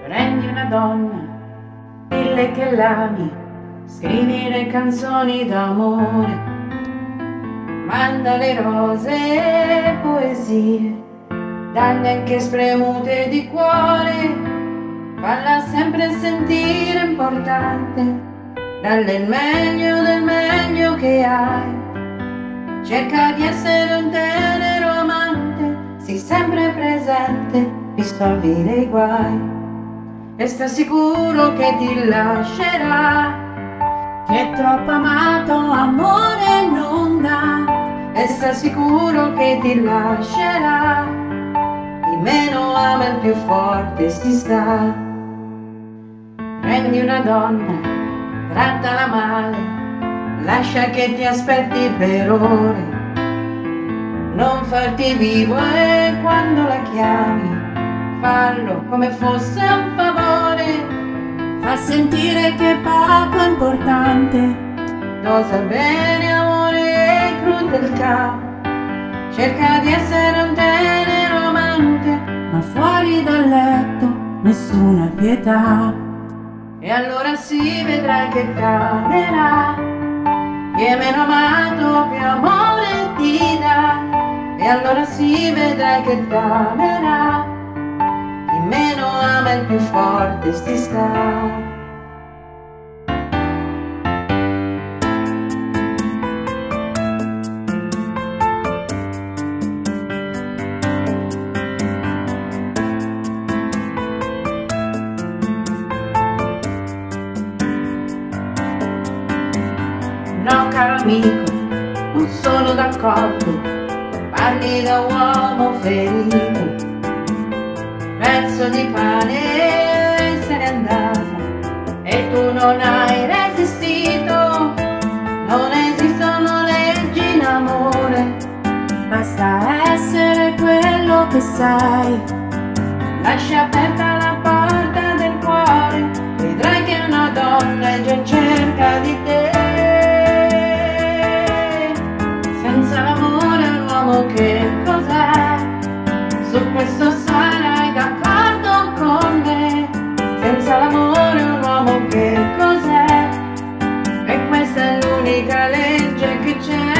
Prendi una donna, dille che l'ami, scrivi le canzoni d'amore, manda le rose e poesie, dalle anche spremute di cuore, falla sempre sentire importante, dalle il meglio del meglio che hai. Cerca di essere un tenero amante, sii sempre presente, risolvi dei guai. E sta sicuro che ti lascerà, che troppo amato amore non dà. E sta sicuro che ti lascerà, di meno ama il più forte si sta. Prendi una donna, trattala male, lascia che ti aspetti per ore, non farti vivo e quando la chiami fallo come fosse un favore, fa sentire che è poco importante, dosa bene amore e crudeltà. Cerca di essere un tenero amante, ma fuori dal letto nessuna pietà. E allora sì vedrai che cambierà, chi è meno amato più amore ti dà. E allora sì vedrai che cambierà, chi meno ama il più forte si sta. No caro amico, non sono d'accordo, parli da uomo ferito, pezzo di pane se n'è andato e tu non hai resistito. Non esistono leggi in amore, basta essere quello che sei. Lascia aperta la porta del cuore, vedrai che una donna è già in cerca di te. Senza l'amore un uomo che cos'è? Su questo sarai d'accordo con me. Senza l'amore un uomo che cos'è? E questa è l'unica legge che c'è.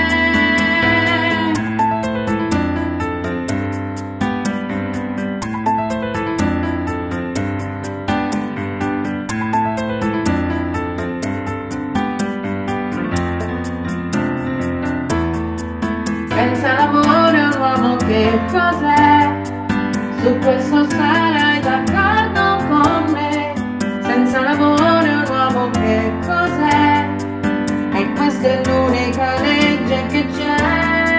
Senza l'amore un uomo che cos'è? Su questo sarai d'accordo con me. Senza l'amore un uomo che cos'è? E questa è l'unica legge che c'è.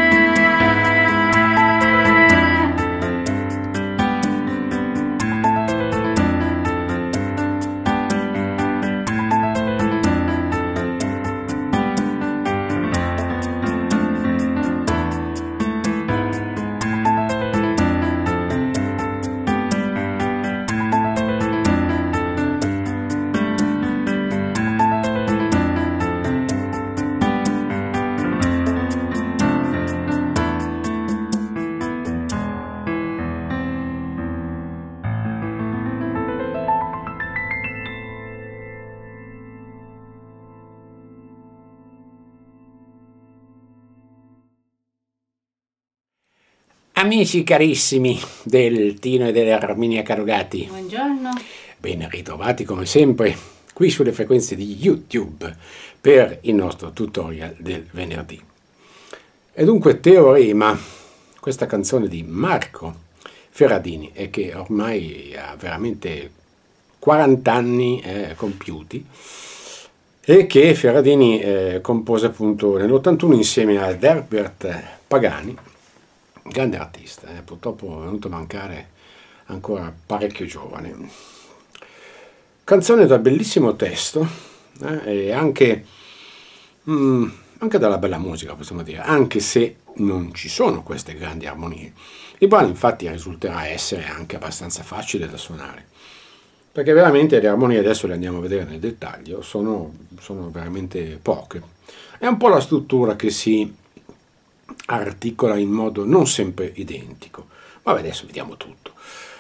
Amici carissimi del Tino e dell'Arminia Carugati, Buongiorno. ben ritrovati come sempre qui sulle frequenze di YouTube per il nostro tutorial del venerdì. E dunque Teorema, questa canzone di Marco Ferradini e che ormai ha veramente 40 anni compiuti e che Ferradini compose appunto nell'81 insieme ad Herbert Pagani, grande artista, purtroppo è venuto a mancare ancora parecchio giovane. Canzone dal bellissimo testo e anche dalla bella musica, possiamo dire, anche se non ci sono queste grandi armonie. Il brano infatti risulterà essere anche abbastanza facile da suonare, perché veramente le armonie, adesso le andiamo a vedere nel dettaglio, sono veramente poche. È un po' la struttura che si articola in modo non sempre identico. Vabbè, adesso vediamo tutto.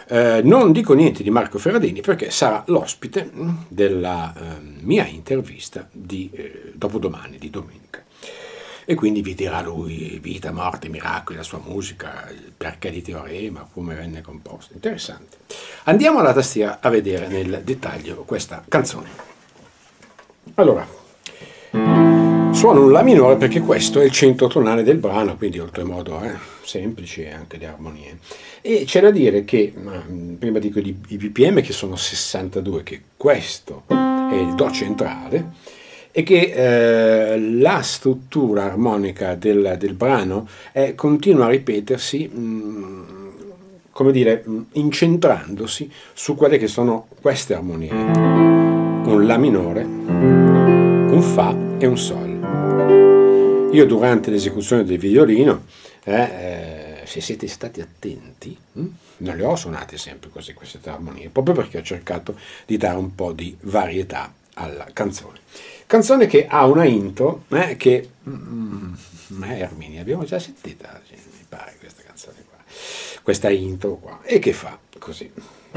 Non dico niente di Marco Ferradini perché sarà l'ospite della mia intervista di dopodomani, di domenica. E quindi vi dirà lui vita, morte, miracoli, la sua musica, il perché di Teorema, come venne composto. Interessante. Andiamo alla tastiera a vedere nel dettaglio questa canzone. Allora, suono un La minore perché questo è il centro tonale del brano, quindi oltremodo semplice anche le armonie. E c'è da dire che, prima dico i BPM che sono 62, che questo è il Do centrale, e che la struttura armonica del brano continua a ripetersi, come dire, incentrandosi su quelle che sono queste armonie. Un La minore, un Fa e un Sol. Io durante l'esecuzione del violino, se siete stati attenti, non le ho suonate sempre così queste tre armonie, proprio perché ho cercato di dare un po' di varietà alla canzone. Canzone che ha una intro che Erminia abbiamo già sentita, mi pare, questa canzone qua, questa intro qua, e che fa così.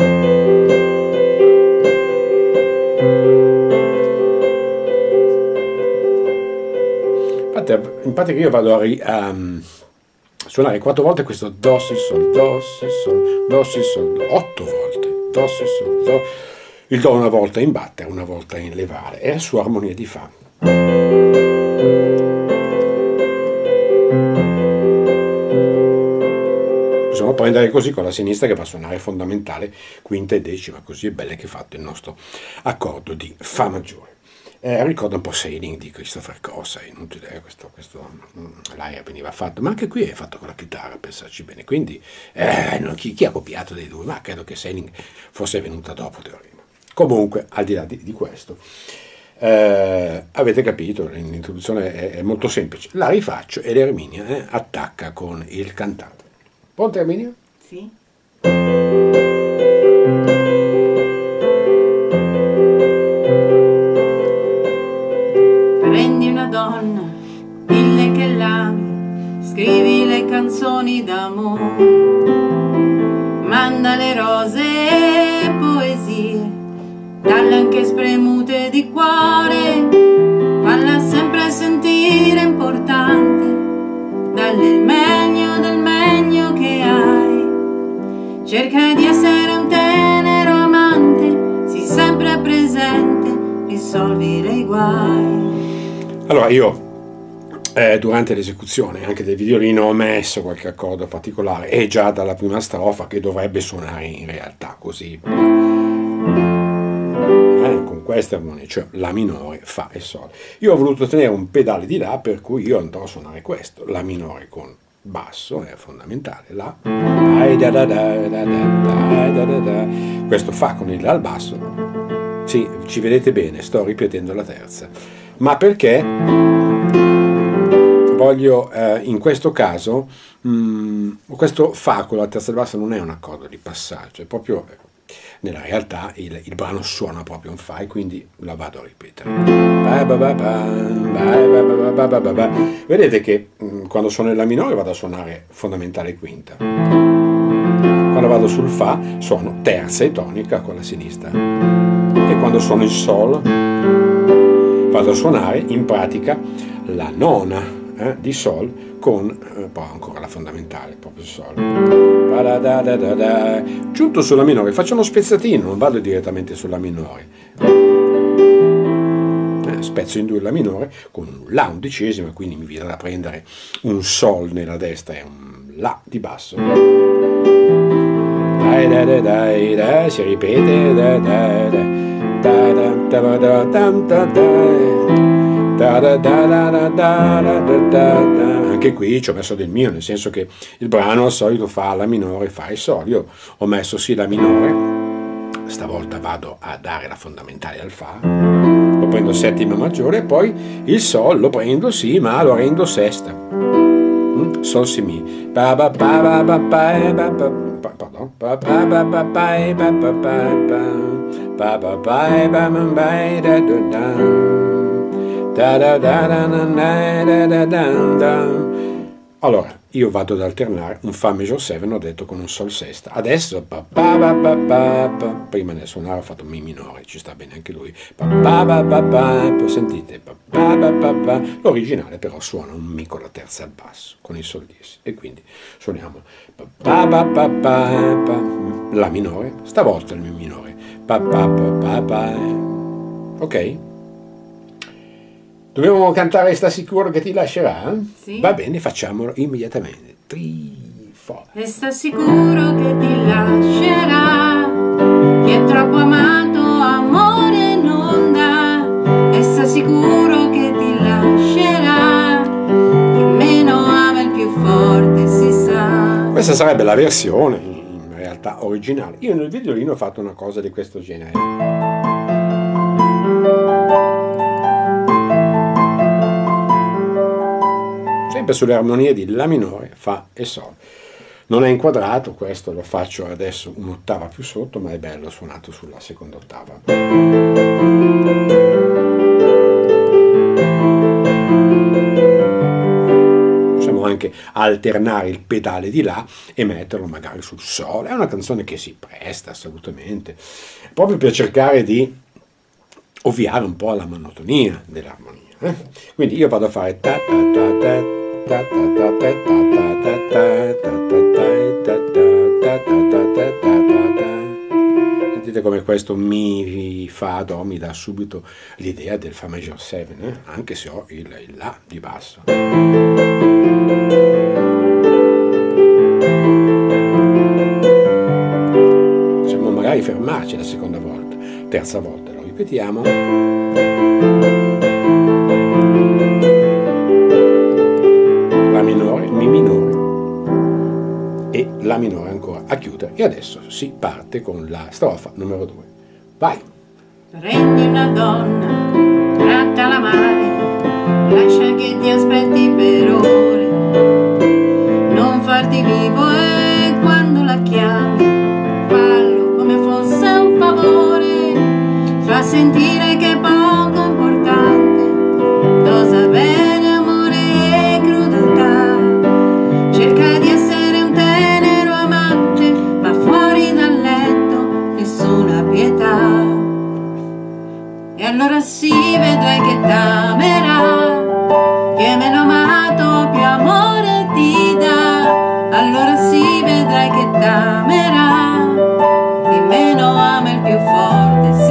In pratica io vado a suonare 4 volte questo Do, Si, Sol, Do, Si, Sol, Do, Si, Sol, 8 volte, Do, Si, Sol, Do. Il Do una volta in battere, una volta in levare, è su armonia di Fa. Possiamo prendere così con la sinistra che va a suonare fondamentale, quinta e decima, così è bello che è fatto il nostro accordo di Fa maggiore. Ricorda un po' Sailing di Christopher Cross, è inutile, l'aria veniva fatto, ma anche qui è fatto con la chitarra, pensarci bene, quindi chi ha copiato dei due, ma credo che Sailing fosse venuta dopo Teorema. Comunque, al di là di questo, avete capito, l'introduzione è molto semplice, la rifaccio e l'Erminia attacca con il cantante. Pronta Erminia? Sì. Prendi una donna, dille che l'ami, scrivi le canzoni d'amore, manda le rose e poesie, dalle anche spremute di cuore, falla sempre sentire importante, dalle il meglio del meglio che hai, cerca di essere un tenero amante, sii sempre presente, risolvere i guai. Allora io durante l'esecuzione anche del violino ho messo qualche accordo particolare e già dalla prima strofa che dovrebbe suonare in realtà così con queste armonie, cioè La minore, Fa e Sol. Io ho voluto tenere un pedale di La, per cui io andrò a suonare questo, La minore con basso, è fondamentale, La, questo Fa con il La al basso, sì, ci vedete bene, sto ripetendo la terza, ma perché voglio in questo caso questo Fa con la terza del basso non è un accordo di passaggio, è proprio nella realtà il brano suona proprio un Fa e quindi la vado a ripetere. Vedete che quando suono il La minore vado a suonare fondamentale quinta, quando vado sul Fa suono terza e tonica con la sinistra, e quando suono il Sol vado a suonare in pratica la nona di Sol con poi ancora la fondamentale, proprio Sol. Giunto sulla minore, faccio uno spezzatino, non vado direttamente sulla minore. Spezzo in due la minore con un La undicesima, quindi mi viene da prendere un Sol nella destra e un La di basso. Si ripete. Anche qui ci ho messo del mio, nel senso che il brano al solito fa La minore, Fa e Sol. Io ho messo sì La minore, stavolta vado a dare la fondamentale al Fa, lo prendo settima maggiore, e poi il Sol lo prendo sì, ma lo rendo sesta, Sol Si Mi, allora io vado ad alternare un Fa major 7, ho detto, con un Sol sesta. Adesso prima nel suonare ho fatto Mi minore, ci sta bene anche lui. Sentite, l'originale però suona un Mi con la terza al basso, con il Sol diesis, e quindi suoniamo La minore, stavolta il Mi minore, ok? Dobbiamo cantare Sta sicuro che ti lascerà? Sì. Va bene, facciamolo immediatamente. 3, 4. E sta sicuro che ti lascerà, chi è troppo amato amore non dà. E sta sicuro che ti lascerà, chi meno ama il più forte si sa. Questa sarebbe la versione in realtà originale. Io nel videolino ho fatto una cosa di questo genere. Sempre sulle armonie di La minore, Fa e Sol. Non è inquadrato, questo lo faccio adesso un'ottava più sotto, ma è bello suonato sulla seconda ottava. Possiamo anche alternare il pedale di La e metterlo magari sul Sol. È una canzone che si presta assolutamente, proprio per cercare di ovviare un po' alla monotonia dell'armonia. Quindi io vado a fare ta ta ta ta. Sentite come questo Mi Fa Do mi dà subito l'idea del Fa major 7, anche se ho il La di basso. Possiamo magari fermarci la seconda volta, terza volta lo ripetiamo. La minore, Mi minore e La minore ancora a chiudere, e adesso si parte con la strofa numero 2. Vai! Prendi una donna, trattala male, lascia che ti aspetti per ore, non farti vivo, e quando la chiami fallo come fosse un favore, fa sentire che è poco importante, dosa bene amore e crudeltà, cerca di essere un tenero amante, ma fuori dal letto nessuna pietà. E allora sì, vedrai che t'amerà, che meno amato più amore ti dà. Allora sì, vedrai che t'amerà, chi meno ama il più forte si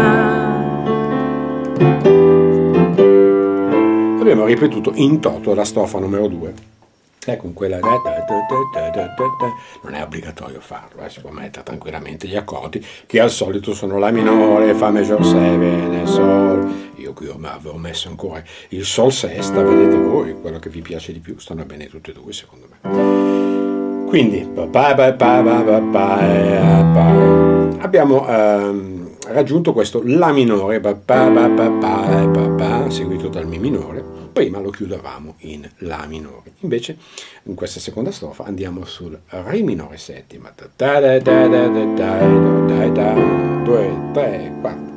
sa. Abbiamo ripetuto in toto la strofa numero 2. Con quella non è obbligatorio farlo, si può mettere tranquillamente gli accordi che al solito sono La minore, Fa major 7 e Sol. Io qui avevo messo ancora il Sol sesta, vedete voi quello che vi piace di più, stanno bene tutte e due secondo me. Quindi abbiamo raggiunto questo La minore, seguito dal Mi minore. Prima lo chiudevamo in La minore, invece in questa seconda strofa andiamo sul Re minore settima, 2, 3,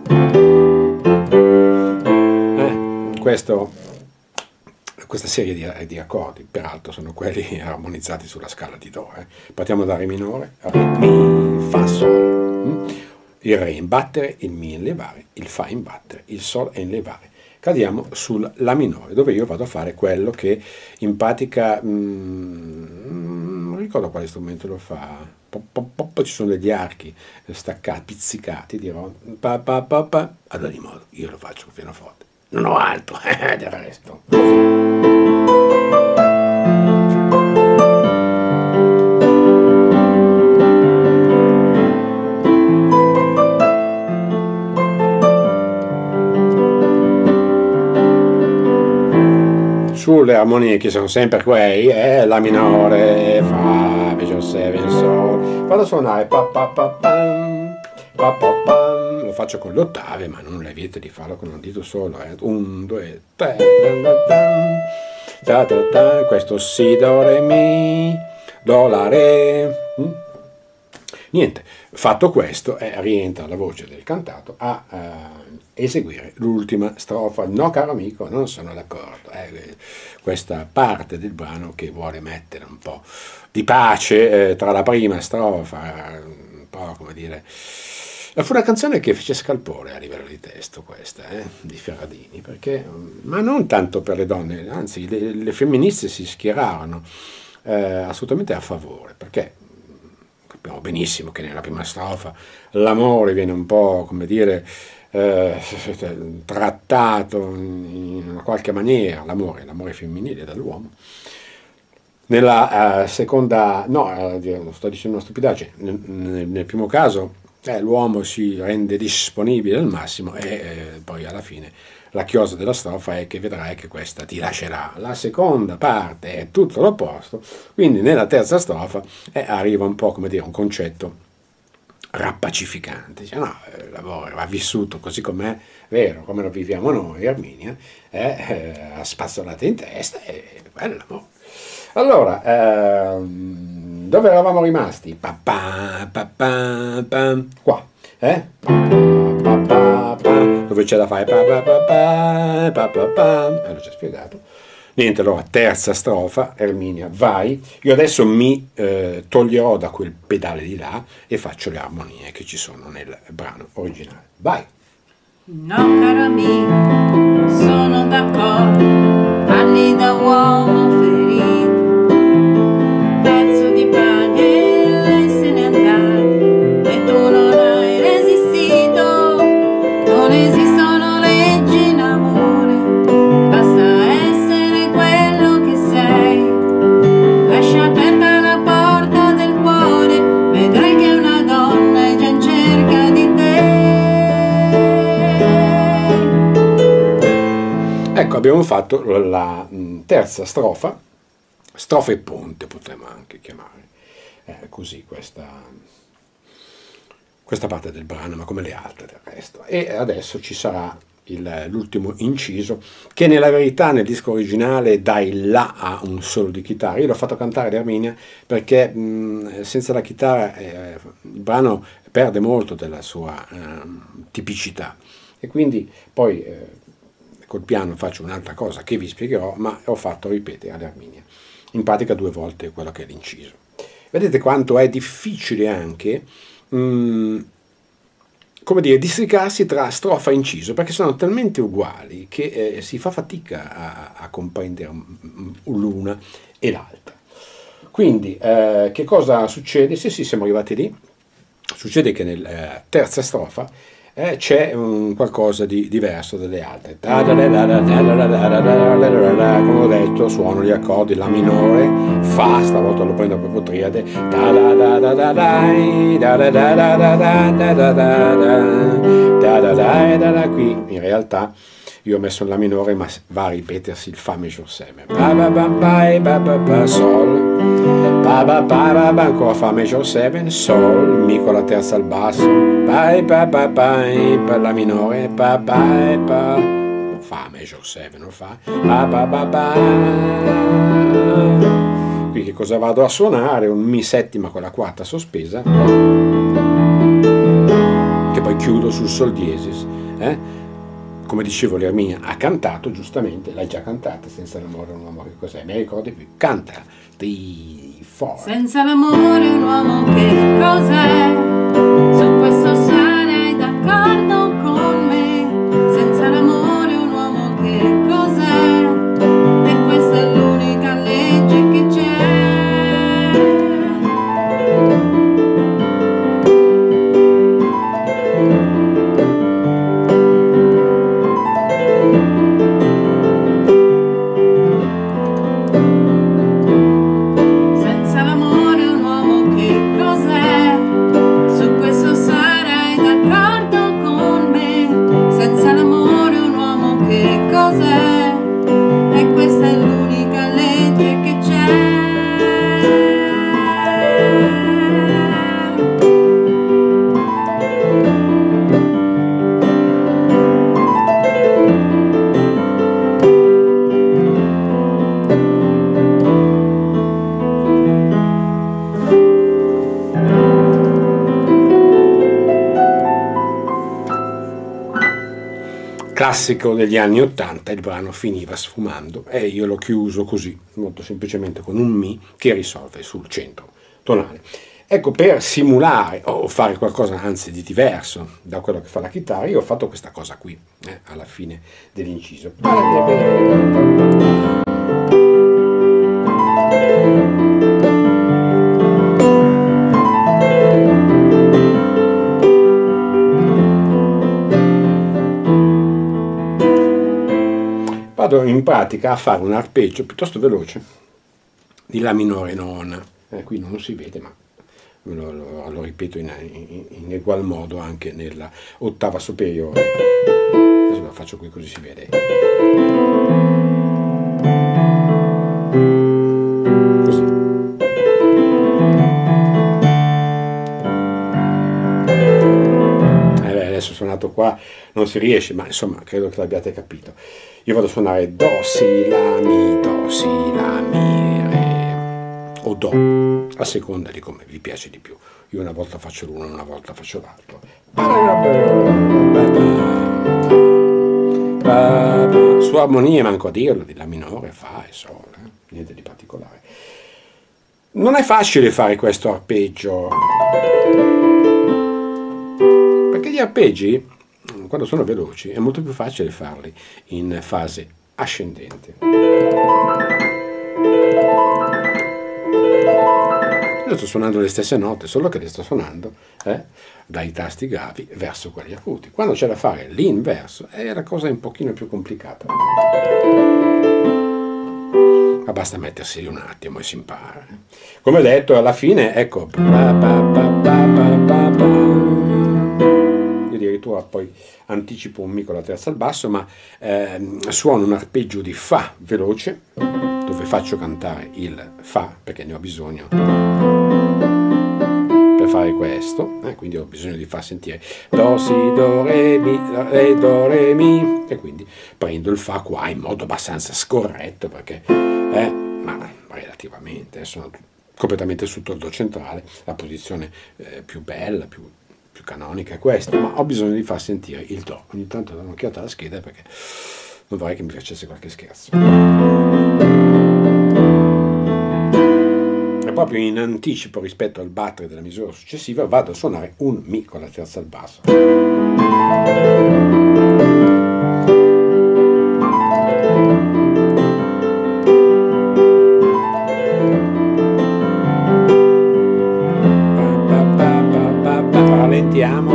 4. Questa serie di accordi, peraltro, sono quelli armonizzati sulla scala di Do. Partiamo da Re minore, Re, Mi, Fa, Sol. Il Re in battere, il Mi in levare, il Fa in battere, il Sol è in levare. Cadiamo sul La minore, dove io vado a fare quello che in pratica, non ricordo quale strumento lo fa, ci sono degli archi staccati, pizzicati, dirò, ad ogni modo, io lo faccio con pianoforte, non ho altro, del resto. Sulle armonie che sono sempre quei, La minore, Fa major 7 Sol, vado a suonare lo faccio con le ottave, ma non le vieto di farlo con un dito solo, 1, 2, 3, questo Si, Do, Re, Mi, Do, La, Re, Niente, fatto questo, rientra la voce del cantato a eseguire l'ultima strofa. No, caro amico, non sono d'accordo. Questa parte del brano che vuole mettere un po' di pace tra la prima strofa, un po' come dire. Fu una canzone che fece scalpore a livello di testo, questa, di Ferradini, perché, ma non tanto per le donne, anzi le femministe si schierarono assolutamente a favore, perché sappiamo benissimo che nella prima strofa l'amore viene un po', come dire, trattato in una qualche maniera, l'amore femminile dall'uomo. Nella seconda, no, sto dicendo una stupidaggine, nel primo caso l'uomo si rende disponibile al massimo e poi alla fine la chiosa della strofa è che vedrai che questa ti lascerà. La seconda parte è tutto l'opposto, quindi nella terza strofa arriva un po' come dire un concetto rappacificante. Dice, no, l'amore va vissuto così com'è, vero, come lo viviamo noi, Arminia, a spazzolate in testa, e quello è l'amore. Allora, dove eravamo rimasti? Qua, dove c'è da fare? L'ho già spiegato. Niente, allora, terza strofa, Erminia, vai. Io adesso mi toglierò da quel pedale di là e faccio le armonie che ci sono nel brano originale. Vai! No, caro amico, non sono d'accordo, parli da uomo ferito, pezzo di pane e lei se n'è andata e tu non hai resistito, non esistono leggi in amore, basta essere quello che sei, lascia aperta la porta del cuore, vedrai che una donna è già in cerca di te. Ecco, abbiamo fatto la terza strofa, strofa e ponte potremmo anche chiamare, così questa parte del brano, ma come le altre del resto. E adesso ci sarà l'ultimo inciso, che nella verità nel disco originale dà il La a un solo di chitarra. Io l'ho fatto cantare ad Erminia perché senza la chitarra il brano perde molto della sua tipicità, e quindi poi col piano faccio un'altra cosa che vi spiegherò, ma ho fatto ripetere ad Erminia in pratica 2 volte quello che è l'inciso. Vedete quanto è difficile anche come dire, districarsi tra strofa e inciso, perché sono talmente uguali che si fa fatica a comprendere l'una e l'altra. Quindi che cosa succede? Sì, siamo arrivati lì. Succede che nella terza strofa c'è qualcosa di diverso dalle altre. Come ho detto, suono gli accordi, La minore, Fa, stavolta lo prendo proprio triade, qui in realtà io ho messo il La minore, ma va a ripetersi il Fa major 7, Sol, ancora Fa major 7, Sol, Mi con la terza al basso, per La minore, Fa major 7, non Fa, qui che cosa vado a suonare? Un Mi settima con la quarta sospesa, che poi chiudo sul Sol diesis, come dicevo, l'Erminia ha cantato, giustamente, l'hai già cantata, Senza l'amore un uomo che cos'è? Mi ricordi più? Canta, Senza l'amore un uomo che cos'è? Su questo sarai d'accordo con me. Senza l'amore un uomo che cos'è? E questa è l'unica legge che c'è. classico degli anni 80, il brano finiva sfumando e io l'ho chiuso così, molto semplicemente con un Mi che risolve sul centro tonale. Ecco, per simulare o fare qualcosa anzi di diverso da quello che fa la chitarra, io ho fatto questa cosa qui, alla fine dell'inciso. Vado in pratica a fare un arpeggio piuttosto veloce di La minore nona. Qui non si vede, ma lo ripeto in egual modo anche nella ottava superiore. Adesso lo faccio qui così si vede. Così. Adesso suonato qua non si riesce, ma insomma credo che l'abbiate capito. Io vado a suonare Do, Si, La, Mi, Do, Si, La, Mi, Re o Do, a seconda di come vi piace di più. Io una volta faccio l'uno, una volta faccio l'altro. Su armonie manco a dirlo, di La minore, Fa e Sol, niente di particolare. Non è facile fare questo arpeggio, perché gli arpeggi, quando sono veloci, è molto più facile farli in fase ascendente. Io sto suonando le stesse note, solo che le sto suonando dai tasti gravi verso quelli acuti. Quando c'è da fare l'inverso è la cosa un pochino più complicata. Ma basta mettersi un attimo e si impara. Come ho detto, alla fine, ecco, io addirittura poi anticipo un Mi con la terza al basso, ma suono un arpeggio di Fa veloce, dove faccio cantare il Fa, perché ne ho bisogno per fare questo, quindi ho bisogno di far sentire Do, Si, Do, Re, Mi, Re, Do, Re, Mi, e quindi prendo il Fa qua in modo abbastanza scorretto, perché ma relativamente sono completamente sotto il Do centrale, la posizione più bella, più canonica è questa, ma ho bisogno di far sentire il Do. Ogni tanto do un'occhiata alla scheda perché non vorrei che mi facesse qualche scherzo. E proprio in anticipo rispetto al battere della misura successiva vado a suonare un Mi con la terza al basso. Rallentiamo.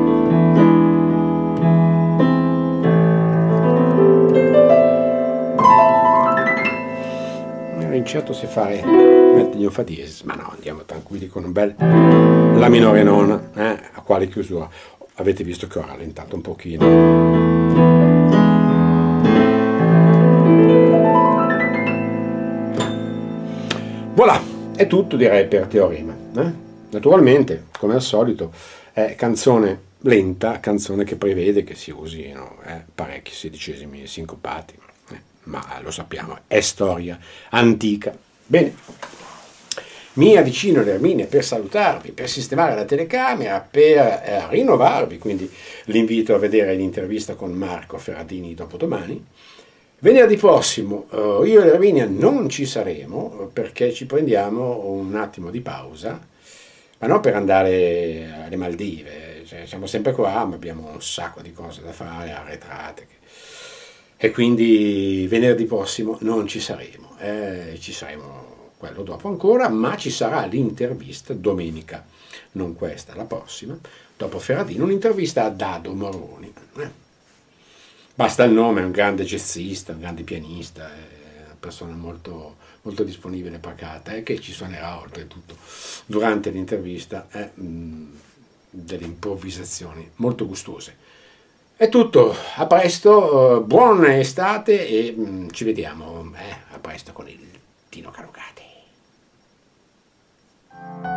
Certo se fare mettergli un Fa diesis, ma no, andiamo tranquilli con un bel La minore nona, a quale chiusura. Avete visto che ho rallentato un pochino. Voilà, è tutto direi per Teorema. Naturalmente, come al solito, è canzone lenta, canzone che prevede che si usino parecchi sedicesimi sincopati. Ma lo sappiamo, è storia antica. Bene, mi avvicino all'Erminia per salutarvi, per sistemare la telecamera, per rinnovarvi, quindi l'invito a vedere l'intervista con Marco Ferradini dopodomani. Venerdì prossimo io e l'Erminia non ci saremo perché ci prendiamo un attimo di pausa, ma non per andare alle Maldive, cioè, siamo sempre qua, ma abbiamo un sacco di cose da fare, arretrate, e quindi venerdì prossimo non ci saremo, ci saremo quello dopo ancora, ma ci sarà l'intervista domenica, non questa, la prossima, dopo Ferradino, un'intervista a Dado Moroni. Basta il nome, è un grande jazzista, un grande pianista, è una persona molto, molto disponibile e pacata, che ci suonerà oltretutto durante l'intervista delle improvvisazioni molto gustose. È tutto, a presto, buona estate e ci vediamo a presto con il Tino Carugate.